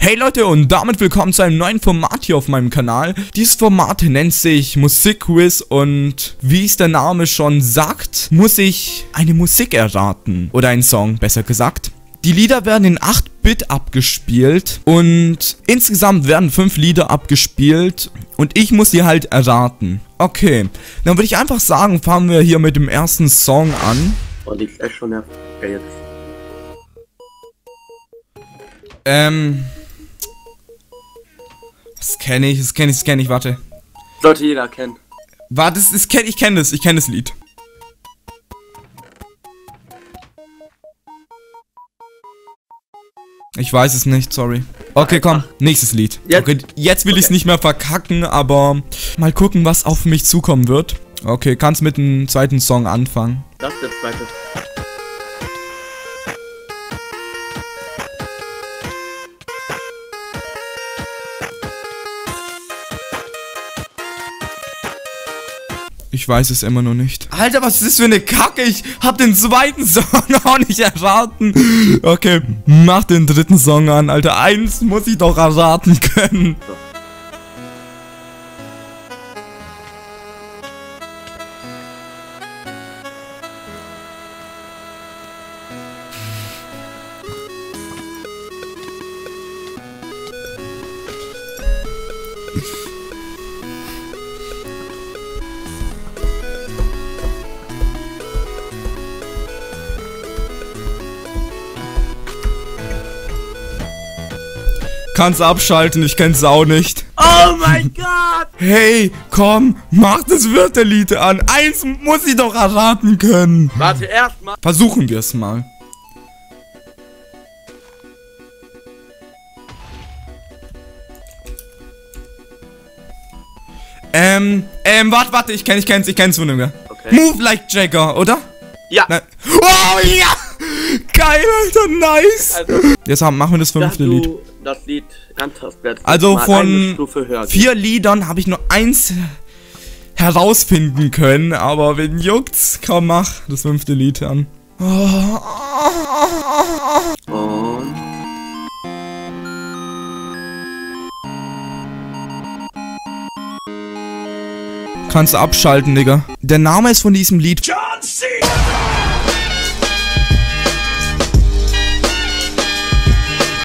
Hey Leute und damit willkommen zu einem neuen Format hier auf meinem Kanal. Dieses Format nennt sich Musikquiz und wie es der Name schon sagt, muss ich eine Musik erraten. Oder einen Song, besser gesagt. Die Lieder werden in 8-Bit abgespielt und insgesamt werden 5 Lieder abgespielt und ich muss sie halt erraten. Okay, dann würde ich einfach sagen, fangen wir hier mit dem ersten Song an. Oh, die ist echt schon nervig. Ja, jetzt. Das kenne ich, warte. Sollte jeder kennen. Warte, ich kenne das Lied. Ich weiß es nicht, sorry. Okay, komm, nächstes Lied. Okay, jetzt will ich es nicht mehr verkacken, aber mal gucken, was auf mich zukommen wird. Okay, kannst mit dem zweiten Song anfangen. Das ist der zweite. Ich weiß es immer noch nicht. Alter, was ist das für eine Kacke? Ich hab den zweiten Song auch nicht erraten. Okay, mach den dritten Song an, Alter. Eins muss ich doch erraten können. So. Kannst abschalten, ich kenn's auch nicht. Oh mein Gott! Hey, komm, mach das vierte Lied an. Eins muss ich doch erraten können. Warte, erstmal. Versuchen wir es mal. Warte, ich kenn's von dem. Okay. Move like Jagger, oder? Ja. Nein. Oh ja! Geil, Alter, nice! Also, jetzt machen wir das fünfte Lied. Das Lied ganz hast, Also von 4 Liedern habe ich nur eins herausfinden können, aber wen juckt's? Komm, mach das 5. Lied an. Und Kannst du abschalten, Digga. Der Name ist von diesem Lied John Cena!